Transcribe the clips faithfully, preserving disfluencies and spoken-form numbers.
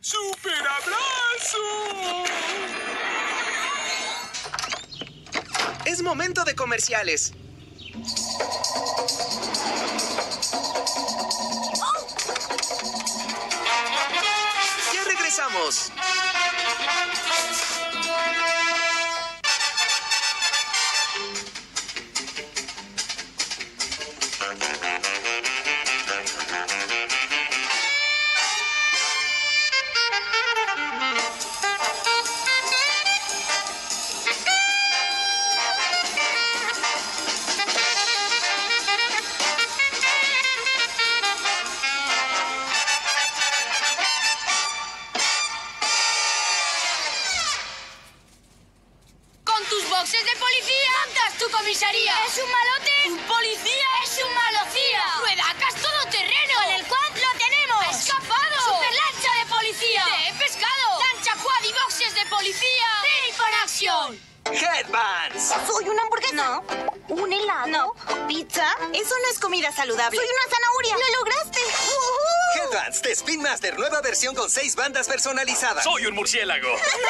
¡Super abrazo! Es momento de comerciales. Ya regresamos. ¡Boxes de policía! ¡Montas tu comisaría! ¿Es un malote? ¡Un policía! ¡Es un malocía! ¡Ruedacas todoterreno! ¡Con el quad lo tenemos! ¡Ha escapado! ¡Superlancha de policía! ¡Te he pescado! ¡Lancha quad y boxes de policía! ¡Triple acción! Headbands. ¿Soy una hamburguesa? No. ¿Un helado? No. ¿Pizza? Eso no es comida saludable. ¡Soy una zanahoria! ¡Lo lograste! Uh-huh. Headbands de Spin Master, nueva versión con seis bandas personalizadas. ¡Soy un murciélago!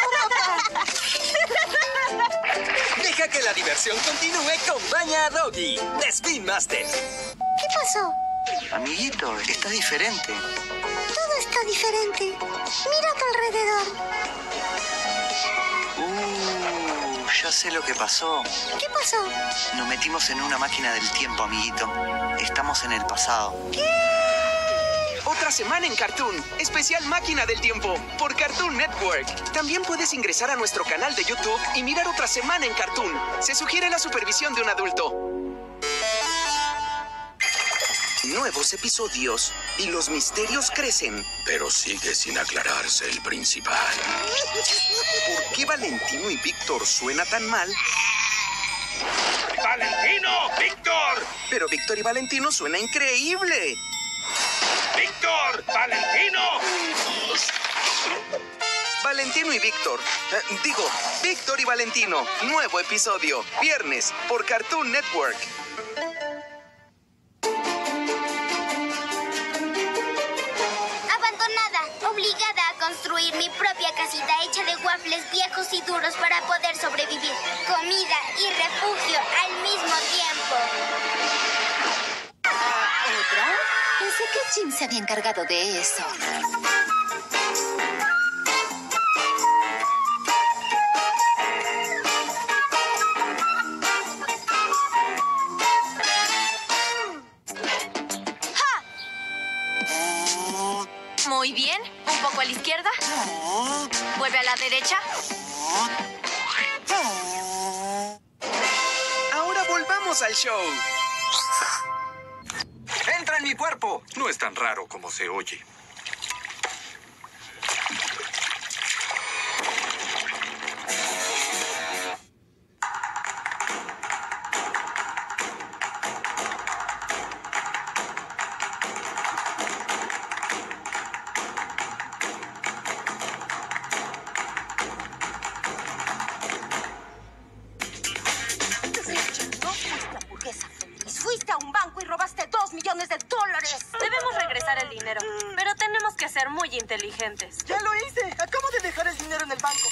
Deja que la diversión continúe con Baña a Doggy de Spin Master. ¿Qué pasó? Amiguito, está diferente. Todo está diferente. Mira a tu alrededor. Uh, ya sé lo que pasó. ¿Qué pasó? Nos metimos en una máquina del tiempo, amiguito. Estamos en el pasado. Otra semana en Cartoon. Especial Máquina del Tiempo por Cartoon Network. También puedes ingresar a nuestro canal de YouTube y mirar otra semana en Cartoon. Se sugiere la supervisión de un adulto. Nuevos episodios y los misterios crecen. Pero sigue sin aclararse el principal. ¿Por qué Valentino y Víctor suena tan mal? ¡Valentino! ¡Víctor! Pero Víctor y Valentino suena increíble. ¡Víctor! ¡Valentino! Valentino y Víctor. Eh, digo, Víctor y Valentino. Nuevo episodio. Viernes por Cartoon Network. Abandonada, obligada a construir mi propia casita hecha de waffles viejos y duros para poder sobrevivir. Comida y refugio al mismo tiempo. ¿Otra? Pensé que Jim se había encargado de eso. Muy bien. Un poco a la izquierda. Vuelve a la derecha. Ahora volvamos al show. ¡Entra en mi cuerpo! No es tan raro como se oye. Fuiste a un banco y robaste dos millones de dólares. Debemos regresar el dinero, pero tenemos que ser muy inteligentes. ¡Ya lo hice! Acabo de dejar el dinero en el banco.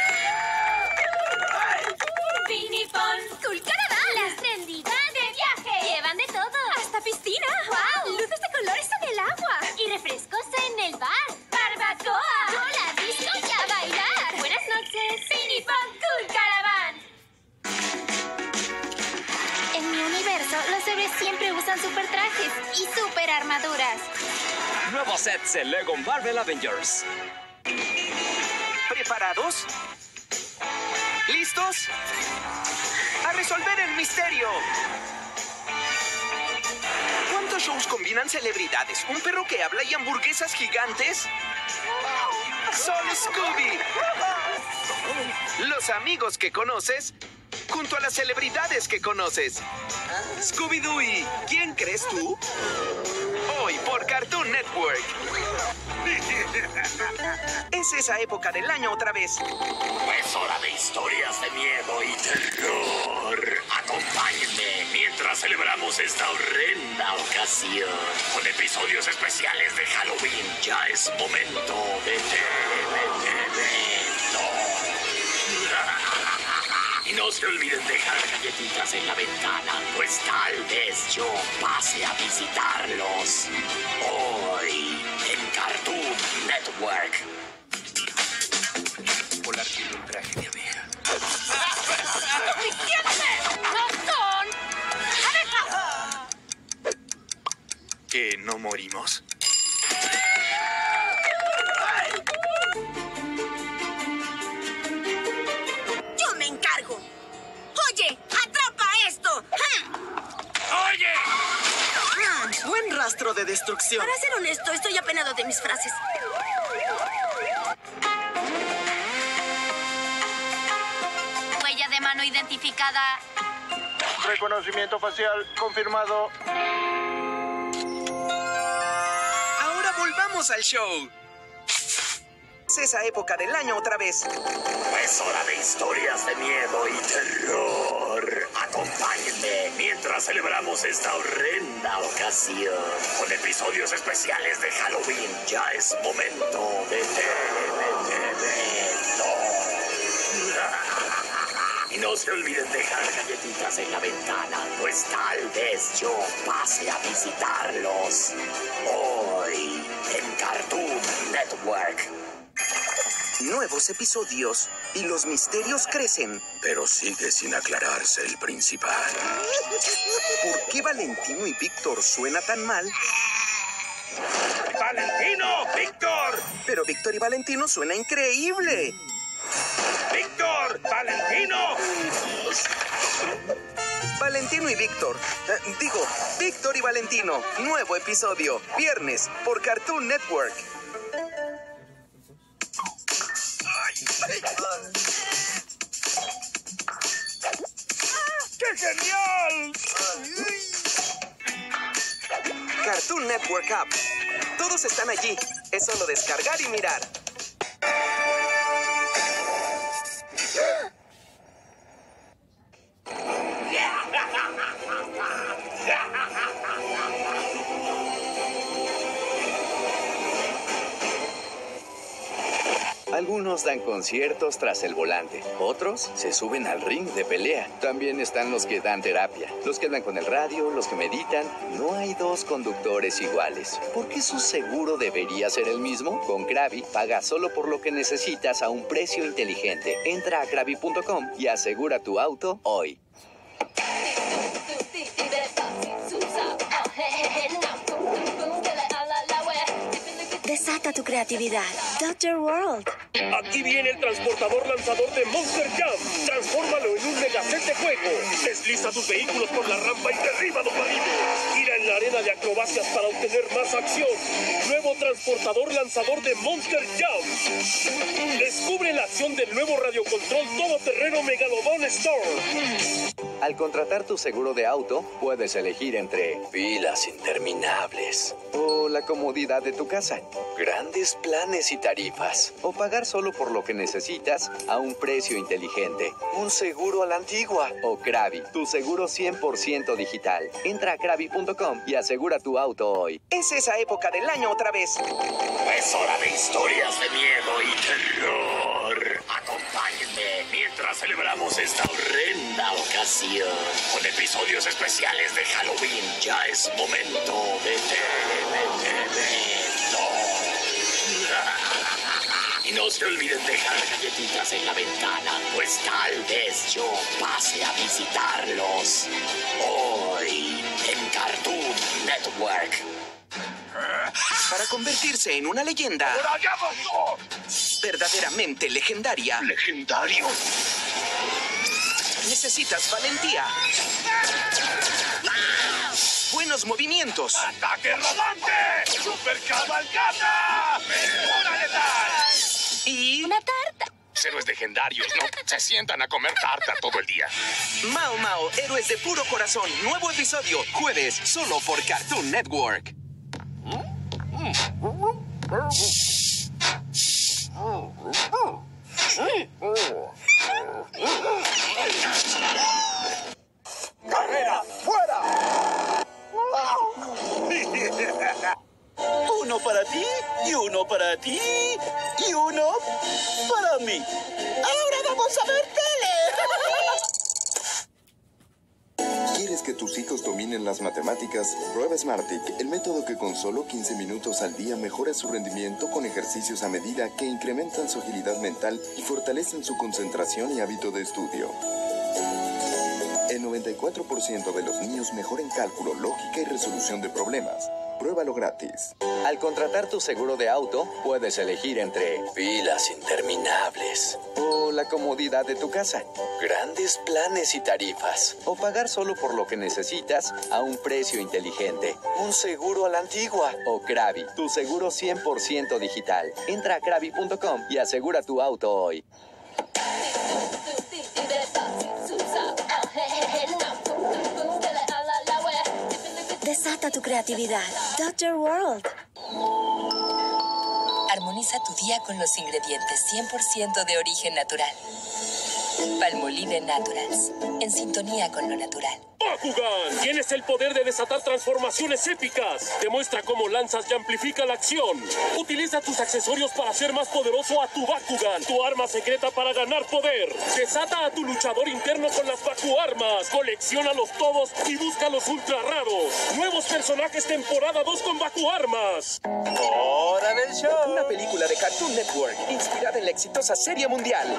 Pinipon, Cool Caravan. Las trendidas de viaje. Llevan de todo. Hasta piscina. ¡Wow! Luces de colores en el agua. Y refrescos en el bar. ¡Barbacoa! ¡Hola, disco y a bailar! Buenas noches. Pinipon, Cool Caravan. En mi universo, los bebés siempre usan super trajes y super armaduras. Nuevos sets de Lego Marvel Avengers. ¿Preparados? ¿Listos? ¡A resolver el misterio! ¿Cuántos shows combinan celebridades, un perro que habla y hamburguesas gigantes? ¡Solo Scooby! Los amigos que conoces junto a las celebridades que conoces. Scooby-Doo y ¿quién crees tú? Hoy por Cartoon Network. Es esa época del año otra vez. Es hora de historias de miedo y terror. Acompáñenme mientras celebramos esta horrenda ocasión. Con episodios especiales de Halloween, ya es momento de evento. Y no se olviden dejar galletitas en la ventana, pues tal vez yo pase a visitarlos. Hoy en Cartoon Network. Volar tiene un traje de abeja. ¡No son! ¡Abeja! ¿Que no morimos? ¡Yo me encargo! ¡Oye! ¡Atrapa esto! ¡Oye! Buen rastro de destrucción. Para ser honesto, estoy apenado de mis frases. Huella de mano identificada. Reconocimiento facial confirmado. Ahora volvamos al show. Es esa época del año otra vez. Es hora de historias de miedo y terror. Acompáñenme mientras celebramos esta horrenda ocasión. Con episodios especiales de Halloween, ya es momento de evento. Y no se olviden dejar galletitas en la ventana, pues tal vez yo pase a visitarlos. Hoy en Cartoon Network. Nuevos episodios y los misterios crecen. Pero sigue sin aclararse el principal. ¿Por qué Valentino y Víctor suena tan mal? ¡Valentino! ¡Víctor! Pero Víctor y Valentino suena increíble. ¡Víctor! ¡Valentino! Valentino y Víctor. Eh, digo, Víctor y Valentino. Nuevo episodio. Viernes por Cartoon Network. ¡Qué genial! Cartoon Network App. Todos están allí. Es solo descargar y mirar. Algunos dan conciertos tras el volante, otros se suben al ring de pelea. También están los que dan terapia, los que hablan con el radio, los que meditan. No hay dos conductores iguales. ¿Por qué su seguro debería ser el mismo? Con Krabi, paga solo por lo que necesitas a un precio inteligente. Entra a krabi punto com y asegura tu auto hoy. Desata tu creatividad. Doctor World. Aquí viene el transportador lanzador de Monster Jam. Transfórmalo en un megaset de juego. Desliza tus vehículos por la rampa y derriba los barriles. Gira en la arena de acrobacias para obtener más acción. Nuevo transportador lanzador de Monster Jam. Descubre la acción del nuevo radiocontrol todoterreno Megalodon Storm. Al contratar tu seguro de auto, puedes elegir entre filas interminables o la comodidad de tu casa, grandes planes y tarifas, o pagar solo por lo que necesitas a un precio inteligente. Un seguro a la antigua. O Krabi, tu seguro cien por ciento digital. Entra a krabi punto com y asegura tu auto hoy. Es esa época del año otra vez. Es hora de historias de miedo y terror. Acompáñenme mientras celebramos esta horrenda ocasión. Con episodios especiales de Halloween, ya es momento de evento. Y no se olviden dejar galletitas en la ventana, pues tal vez yo pase a visitarlos. Hoy en Cartoon Network. Para convertirse en una leyenda verdaderamente legendaria, ¿Legendario? necesitas valentía, buenos movimientos, ¡Ataque rodante! ¡Super cabalgata! ¡Una letal! y Una tarta. Héroes legendarios, ¿no? Se sientan a comer tarta todo el día. Mao Mao, héroes de puro corazón. Nuevo episodio, jueves, solo por Cartoon Network. y uno para mí. ¡Ahora vamos a ver tele! ¿Quieres que tus hijos dominen las matemáticas? Prueba Smartick, el método que con solo quince minutos al día mejora su rendimiento con ejercicios a medida que incrementan su agilidad mental y fortalecen su concentración y hábito de estudio. El noventa y cuatro por ciento de los niños mejora en cálculo, lógica y resolución de problemas. Pruébalo gratis. Al contratar tu seguro de auto, puedes elegir entre filas interminables o la comodidad de tu casa, grandes planes y tarifas, o pagar solo por lo que necesitas a un precio inteligente. Un seguro a la antigua. O Krabi, tu seguro cien por ciento digital. Entra a krabi punto com y asegura tu auto hoy. Desata tu creatividad. Doctor World. Armoniza tu día con los ingredientes cien por ciento de origen natural. Palmolive Naturals. En sintonía con lo natural. ¡Bakugan! Tienes el poder de desatar transformaciones épicas. Demuestra cómo lanzas y amplifica la acción. Utiliza tus accesorios para hacer más poderoso a tu Bakugan, tu arma secreta para ganar poder. Desata a tu luchador interno con las Bakuarmas. Colecciónalos todos y busca los ultra raros. Nuevos personajes temporada dos con Bakuarmas. ¡Hora del show! Una película de Cartoon Network inspirada en la exitosa serie mundial.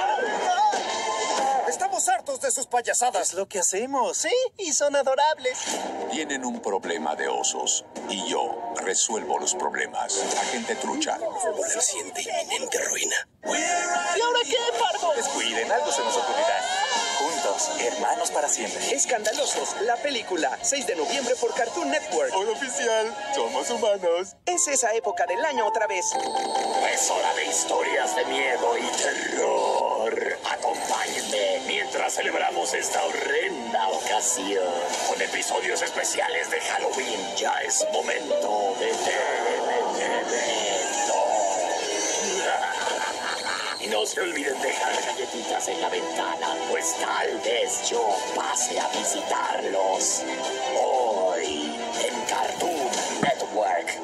Estamos hartos de sus payasadas. Es lo que hacemos, ¿sí? Y son adorables. Tienen un problema de osos y yo resuelvo los problemas. Agente Trucha. Una reciente inminente ruina. ¿Y ahora qué, Pargo? Descuiden, algo se nos ocurrirá. Juntos, hermanos para siempre. Escandalosos, la película, seis de noviembre por Cartoon Network. Hoy oficial, somos humanos. Es esa época del año otra vez. Es hora de historias de miedo y terror. Acompáñenme mientras celebramos esta horrenda ocasión. Con episodios especiales de Halloween, ya es momento de televeneno. Y no se olviden dejar galletitas en la ventana, pues tal vez yo pase a visitarlos. Hoy en Cartoon Network.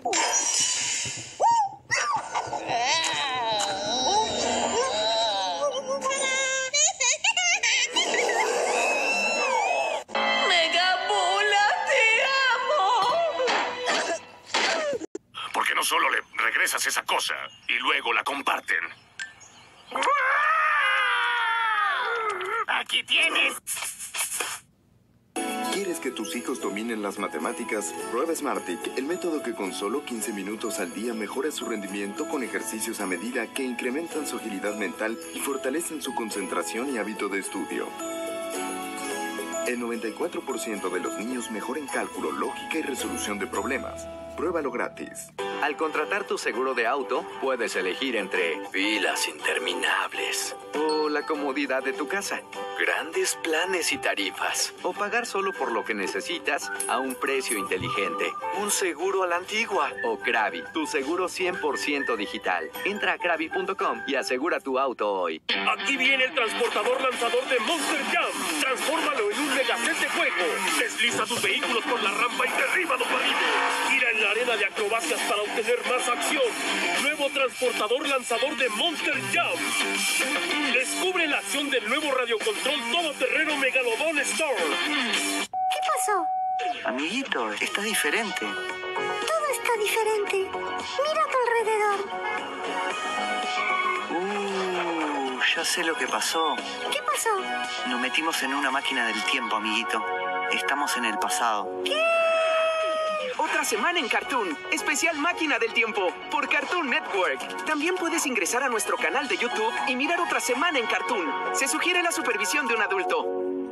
¿Por qué no solo le regresas esa cosa y luego la comparten? ¡Aquí tienes! ¿Quieres que tus hijos dominen las matemáticas? Prueba Smartick, el método que con solo quince minutos al día mejora su rendimiento con ejercicios a medida que incrementan su agilidad mental y fortalecen su concentración y hábito de estudio. El noventa y cuatro por ciento de los niños mejora en cálculo, lógica y resolución de problemas. Pruébalo gratis. Al contratar tu seguro de auto, puedes elegir entre filas interminables o la comodidad de tu casa, grandes planes y tarifas, o pagar solo por lo que necesitas a un precio inteligente. Un seguro a la antigua. O Krabi, tu seguro cien por ciento digital. Entra a krabi punto com y asegura tu auto hoy. Aquí viene el transportador lanzador de Monster Jam. Transfórmalo en un megaset de juego. Desliza tus vehículos por la rampa y derriba los barriles. Gira en la arena de acrobacias para obtener más acción. Nuevo transportador lanzador de Monster Jam. Descubre la acción del nuevo radiocontrol todoterreno Megalodon Storm. ¿Qué pasó? Amiguito, está diferente. Todo está diferente. Mira a tu alrededor. Uh, ya sé lo que pasó. ¿Qué pasó? Nos metimos en una máquina del tiempo, amiguito. Estamos en el pasado. ¿Qué? Otra semana en Cartoon, especial Máquina del Tiempo, por Cartoon Network. También puedes ingresar a nuestro canal de YouTube y mirar Otra Semana en Cartoon. Se sugiere la supervisión de un adulto.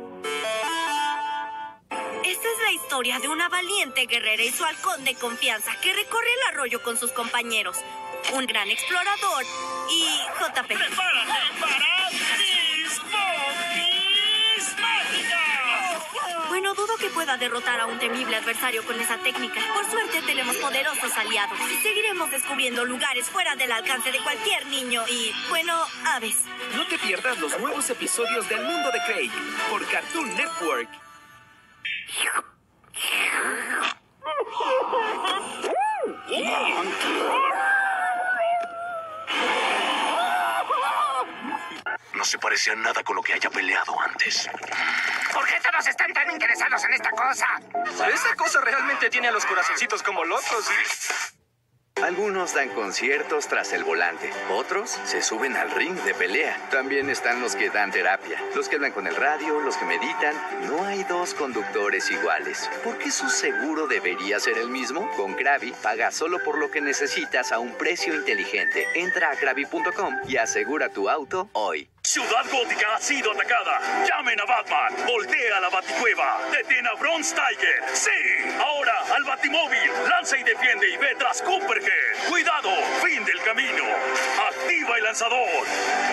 Esta es la historia de una valiente guerrera y su halcón de confianza que recorre el arroyo con sus compañeros. Un gran explorador y J P. ¡Prepárate para mis pompis mágicas! Bueno, dudo que pueda derrotar a un temible adversario con esa técnica. Por suerte tenemos poderosos aliados y seguiremos descubriendo lugares fuera del alcance de cualquier niño y, bueno, aves. No te pierdas los nuevos episodios del Mundo de Craig por Cartoon Network. se parece a nada con lo que haya peleado antes. ¿Por qué todos están tan interesados en esta cosa? Esta cosa realmente tiene a los corazoncitos como locos. Algunos dan conciertos tras el volante, otros se suben al ring de pelea. También están los que dan terapia, los que hablan con el radio, los que meditan. No hay dos conductores iguales. ¿Por qué su seguro debería ser el mismo? Con Krabi, paga solo por lo que necesitas a un precio inteligente. Entra a krabi punto com y asegura tu auto hoy. Ciudad Gótica ha sido atacada. Llamen a Batman. Voltea a la Baticueva. Detén a Bronze Tiger. Sí. Ahora al Batimóvil. Lanza y defiende y ve tras Copperhead. Cuidado. Fin del camino. Activa el lanzador.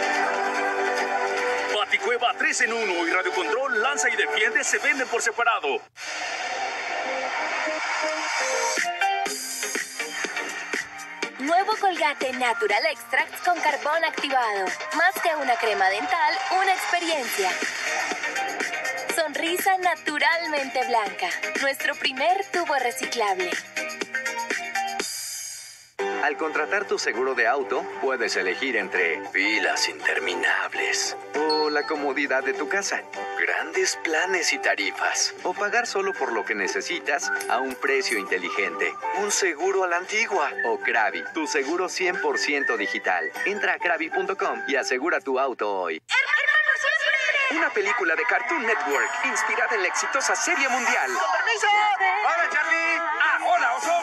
Baticueva tres en uno y Radio Control, Lanza y Defiende se venden por separado. Nuevo Colgate Natural Extracts con carbón activado. Más que una crema dental, una experiencia. Sonrisa naturalmente blanca. Nuestro primer tubo reciclable. Al contratar tu seguro de auto, puedes elegir entre filas interminables o la comodidad de tu casa, grandes planes y tarifas, o pagar solo por lo que necesitas a un precio inteligente. Un seguro a la antigua. O Krabi, tu seguro cien por ciento digital. Entra a krabi punto com y asegura tu auto hoy. Una película de Cartoon Network inspirada en la exitosa serie mundial. ¡Con permiso! ¡Hola, Charlie! ¡Ah, hola, oso!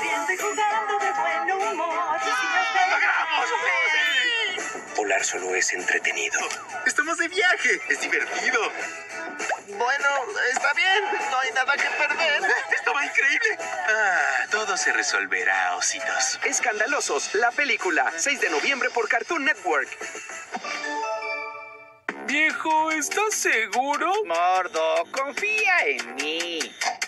Volar solo es entretenido. Estamos de viaje, es divertido. Bueno, está bien, no hay nada que perder. Esto va increíble. Ah, todo se resolverá, ositos. Escandalosos, la película, seis de noviembre por Cartoon Network. Viejo, ¿estás seguro? Mordo, confía en mí.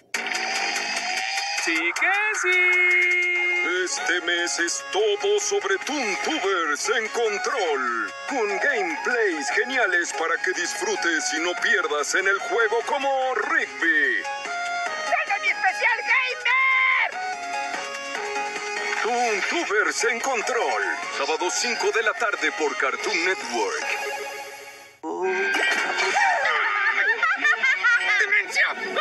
Sí que sí. Este mes es todo sobre Toontubers en Control. Con gameplays geniales para que disfrutes y no pierdas en el juego como Rigby. ¡Tengo mi especial gamer! Toontubers en Control. Sábado cinco de la tarde por Cartoon Network. ¡Dimensión!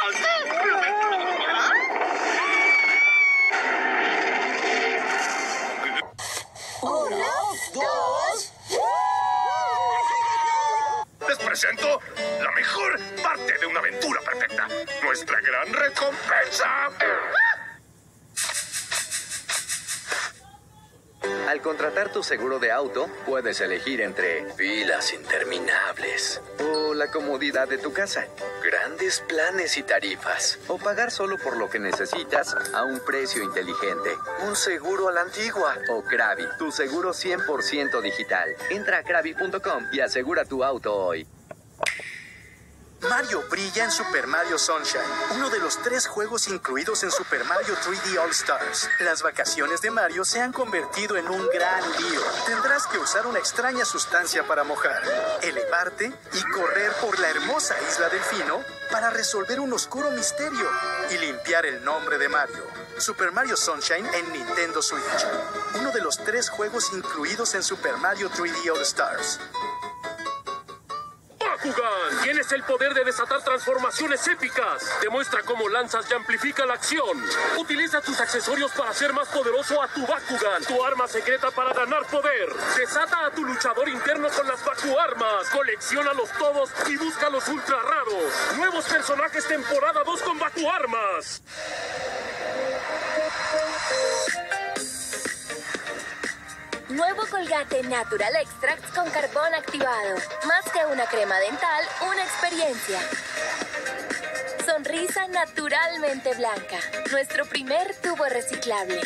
Uno, dos. Les presento la mejor parte de una aventura perfecta. Nuestra gran recompensa. Al contratar tu seguro de auto, puedes elegir entre filas interminables o la comodidad de tu casa, grandes planes y tarifas, o pagar solo por lo que necesitas a un precio inteligente. Un seguro a la antigua. O Krabi, tu seguro cien por ciento digital. Entra a krabi punto com y asegura tu auto hoy. Mario brilla en Super Mario Sunshine, uno de los tres juegos incluidos en Super Mario tres D All Stars. Las vacaciones de Mario se han convertido en un gran lío. Tendrás que usar una extraña sustancia para mojar, elevarte y correr por la hermosa isla Delfino para resolver un oscuro misterio y limpiar el nombre de Mario. Super Mario Sunshine en Nintendo Switch, uno de los tres juegos incluidos en Super Mario tres D All Stars. Bakugan, tienes el poder de desatar transformaciones épicas. Demuestra cómo lanzas y amplifica la acción. Utiliza tus accesorios para hacer más poderoso a tu Bakugan, tu arma secreta para ganar poder. Desata a tu luchador interno con las Bakuarmas. Colecciónalos todos y busca los ultra raros. Nuevos personajes temporada dos con Bakuarmas. Nuevo Colgate Natural Extracts con carbón activado. Más que una crema dental, una experiencia. Sonrisa naturalmente blanca. Nuestro primer tubo reciclable.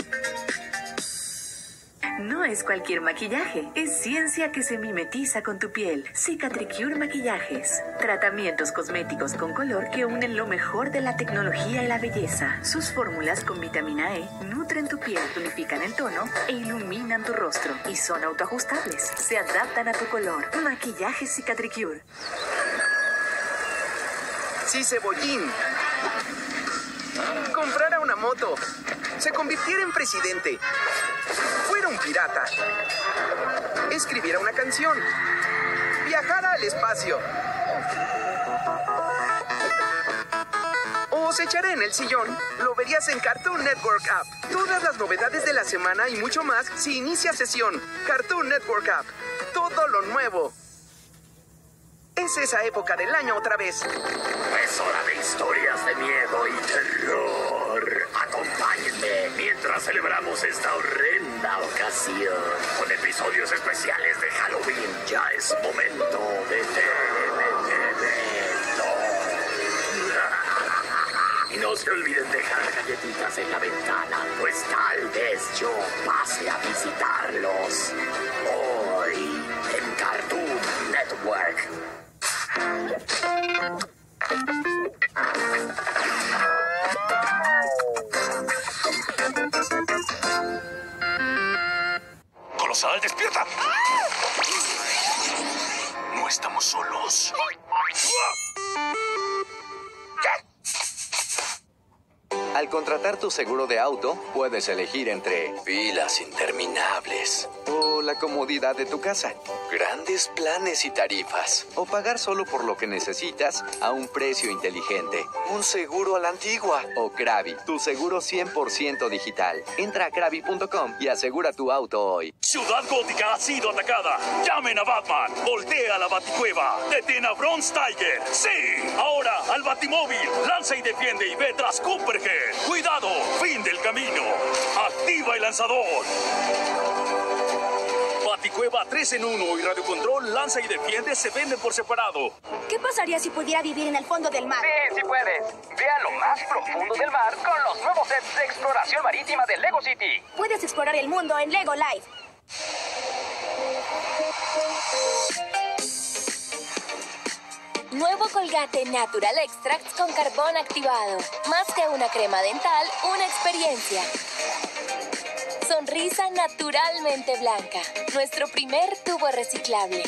No es cualquier maquillaje, es ciencia que se mimetiza con tu piel. Cicatricure Maquillajes. Tratamientos cosméticos con color que unen lo mejor de la tecnología y la belleza. Sus fórmulas con vitamina E nutren tu piel, tonifican el tono e iluminan tu rostro. Y son autoajustables, se adaptan a tu color. Maquillajes Cicatricure. Si Cebollín comprara una moto, se convirtiera en presidente, fuera un pirata, escribiera una canción, viajara al espacio. O se echaré en el sillón, lo verías en Cartoon Network App. Todas las novedades de la semana y mucho más si inicia sesión. Cartoon Network App. Todo lo nuevo. Es esa época del año otra vez. Es hora de historias de miedo y terror. Acompáñenme mientras celebramos esta horrenda ocasión. Con episodios especiales de Halloween. Ya es momento de Y no se olviden dejar galletitas en la ventana, pues tal vez yo pase a visitarlos. Hoy en Cartoon Network. ¡Colosal, despierta! No estamos solos. Al contratar tu seguro de auto, puedes elegir entre filas interminables o la comodidad de tu casa, grandes planes y tarifas, o pagar solo por lo que necesitas a un precio inteligente. Un seguro a la antigua. O Krabi, tu seguro cien por ciento digital. Entra a krabi punto com y asegura tu auto hoy. Ciudad Gótica ha sido atacada. Llamen a Batman. Voltea a la Baticueva. Detén a Bronze Tiger. ¡Sí! Ahora al Batimóvil. Lanza y defiende y ve tras Copperhead. ¡Cuidado! ¡Fin del camino! ¡Activa el lanzador! Baticueva tres en uno y Radiocontrol Lanza y Defiende se venden por separado. ¿Qué pasaría si pudiera vivir en el fondo del mar? Sí, sí puedes. Ve a lo más profundo del mar con los nuevos sets de exploración marítima de Lego City. Puedes explorar el mundo en Lego Live. Nuevo Colgate Natural Extracts con carbón activado. Más que una crema dental, una experiencia. Sonrisa naturalmente blanca. Nuestro primer tubo reciclable.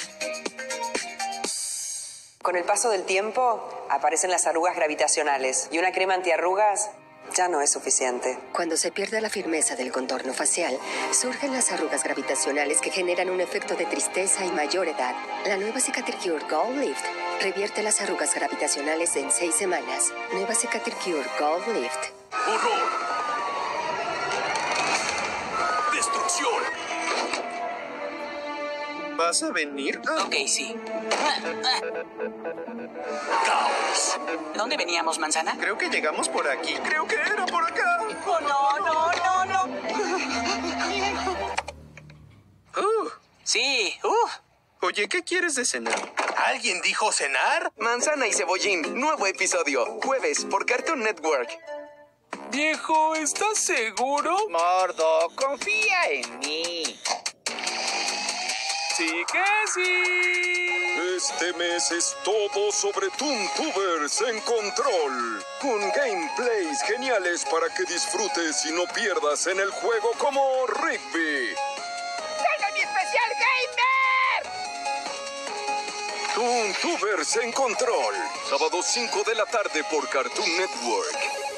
Con el paso del tiempo, aparecen las arrugas gravitacionales y una crema antiarrugas ya no es suficiente. Cuando se pierde la firmeza del contorno facial, surgen las arrugas gravitacionales que generan un efecto de tristeza y mayor edad. La nueva Cicatricure Gold Lift revierte las arrugas gravitacionales en seis semanas. Nueva Cicatricure Gold Lift. ¡Horror! ¡Destrucción! ¿Vas a venir? Ok, sí. ¡Caos! ¿Dónde veníamos, manzana? Creo que llegamos por aquí. Creo que era por acá. Oh, no, no, no, no. Uh. Sí, uh. Oye, ¿qué quieres de cenar? ¿Alguien dijo cenar? Manzana y cebollín, nuevo episodio, jueves por Cartoon Network. Viejo, ¿estás seguro? Mordo, confía en mí. Sí que sí. Este mes es todo sobre Toontubers en control. Con gameplays geniales para que disfrutes y no pierdas en el juego como Rigby. ¡Salga mi especial gamer! Toontubers en control. Sábado cinco de la tarde por Cartoon Network.